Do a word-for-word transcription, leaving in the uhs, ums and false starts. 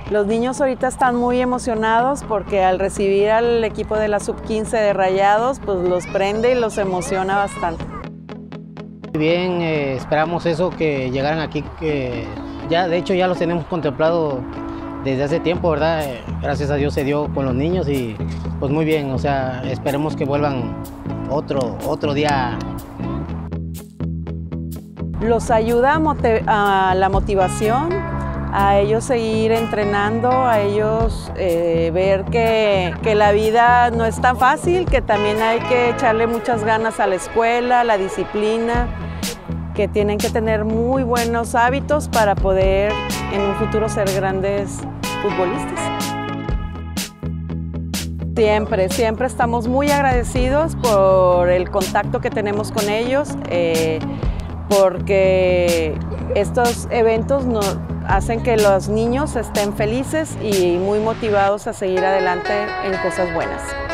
Los niños ahorita están muy emocionados porque al recibir al equipo de la sub quince de Rayados, pues los prende y los emociona bastante. Bien, eh, esperamos eso, que llegaran aquí, que ya de hecho ya los tenemos contemplado desde hace tiempo, ¿verdad? Eh, gracias a Dios se dio con los niños y pues muy bien, o sea, esperemos que vuelvan otro, otro día. Los ayuda a, a la motivación, a ellos seguir entrenando, a ellos eh, ver que, que la vida no es tan fácil, que también hay que echarle muchas ganas a la escuela, a la disciplina, que tienen que tener muy buenos hábitos para poder en un futuro ser grandes futbolistas. Siempre, siempre estamos muy agradecidos por el contacto que tenemos con ellos, eh, porque estos eventos nos hacen que los niños estén felices y muy motivados a seguir adelante en cosas buenas.